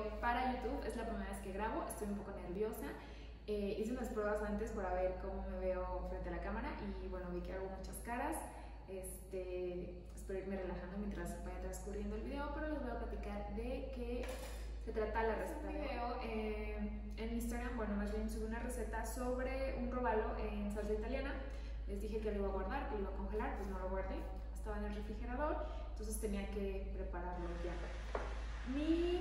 para YouTube, es la primera vez que grabo, estoy un poco nerviosa. Hice unas pruebas antes para ver cómo me veo frente a la cámara y bueno, vi que hago muchas caras. Espero irme relajando mientras vaya transcurriendo el video, pero les voy a platicar de qué se trata la receta. Un video en Instagram, bueno, más bien subí una receta sobre un robalo en salsa italiana. Les dije que lo iba a guardar, que lo iba a congelar, pues no lo guardé, estaba en el refrigerador, entonces tenía que prepararlo ya. Mi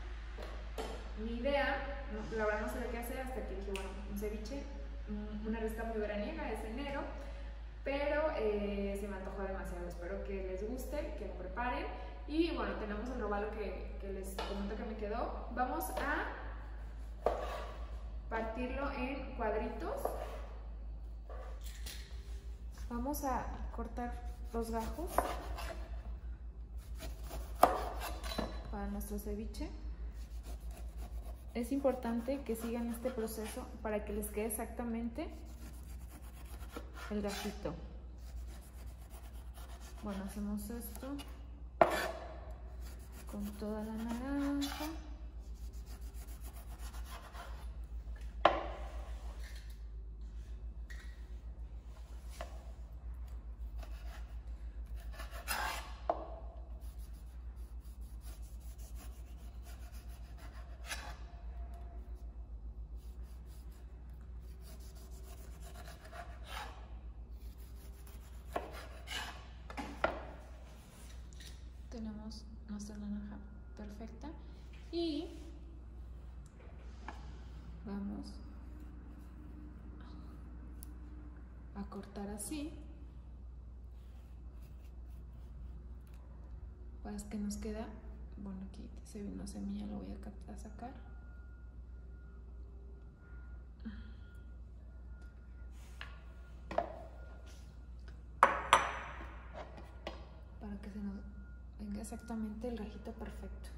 idea, la verdad no sabía qué hacer hasta que dije, bueno, un ceviche, una receta muy veraniega, es enero, pero se me antojó demasiado. Espero que les guste, que lo preparen. Y bueno, tenemos el robalo que les comento que me quedó. Vamos a partirlo en cuadritos. Vamos a cortar los gajos para nuestro ceviche. Es importante que sigan este proceso para que les quede exactamente el gajito. Bueno, hacemos esto con toda la naranja. Tenemos nuestra naranja perfecta y vamos a cortar así para que nos queda, bueno, aquí se ve una semilla, lo voy a sacar. Para que se nos venga exactamente el gajito perfecto.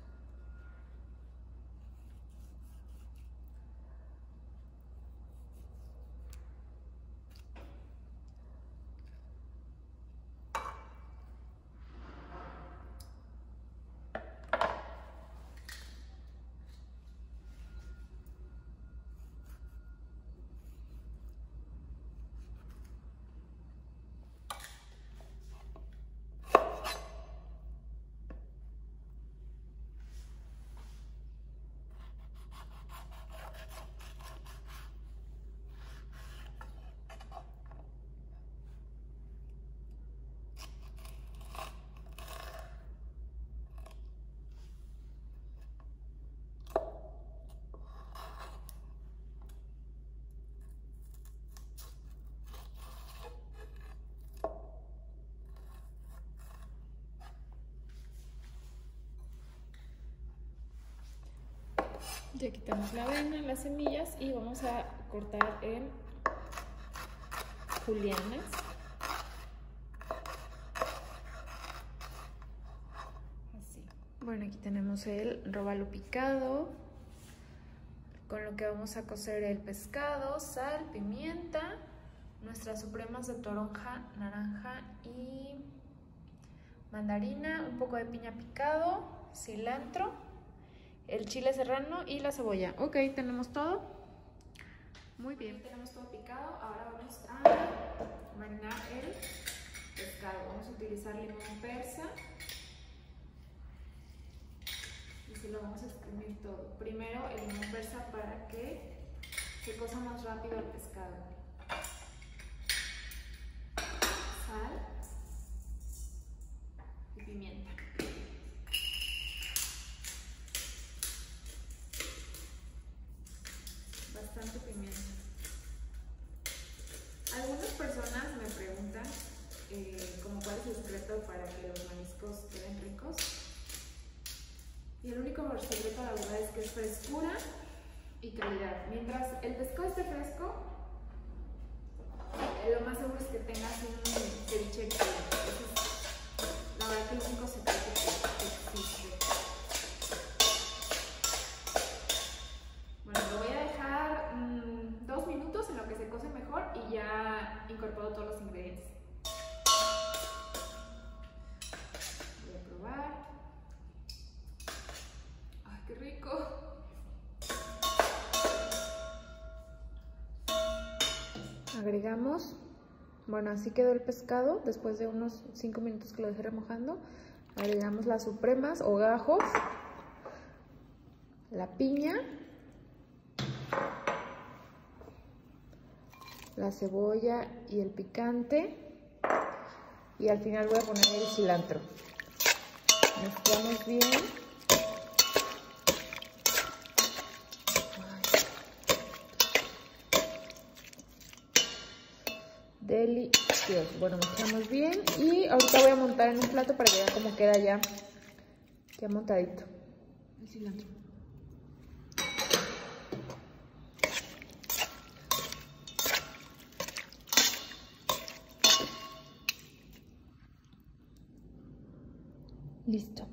Ya quitamos la avena, las semillas y vamos a cortar en julianas. Así. Bueno, aquí tenemos el robalo picado, con lo que vamos a cocer el pescado, sal, pimienta, nuestras supremas de toronja, naranja y mandarina, un poco de piña picado, cilantro, el chile serrano y la cebolla. Ok, tenemos todo. Muy bien. Aquí tenemos todo picado. Ahora vamos a marinar el pescado. Vamos a utilizar limón persa. Y se lo vamos a exprimir todo. Primero el limón persa para que se cosa más rápido el pescado. Sal y pimienta. Bastante pimienta. Algunas personas me preguntan como cuál es el secreto para que los mariscos queden ricos. Y el único secreto, la verdad, es que es frescura y calidad. Mientras el pescado esté fresco, lo más seguro es que tengas un ceviche excelente. Eso es, la verdad, que el único secreto que existe. Bueno, lo voy a dejar 2 minutos en lo que se cose mejor y ya incorporo todos los ingredientes. Voy a probar. ¡Ay, qué rico! agregamos, bueno, así quedó el pescado después de unos 5 minutos que lo dejé remojando. Agregamos las supremas o gajos, la piña, la cebolla y el picante, y al final voy a poner el cilantro. Mezclamos bien. Delicioso. Bueno, mezclamos bien y ahorita voy a montar en un plato para que vean cómo queda ya montadito el cilantro. Listo.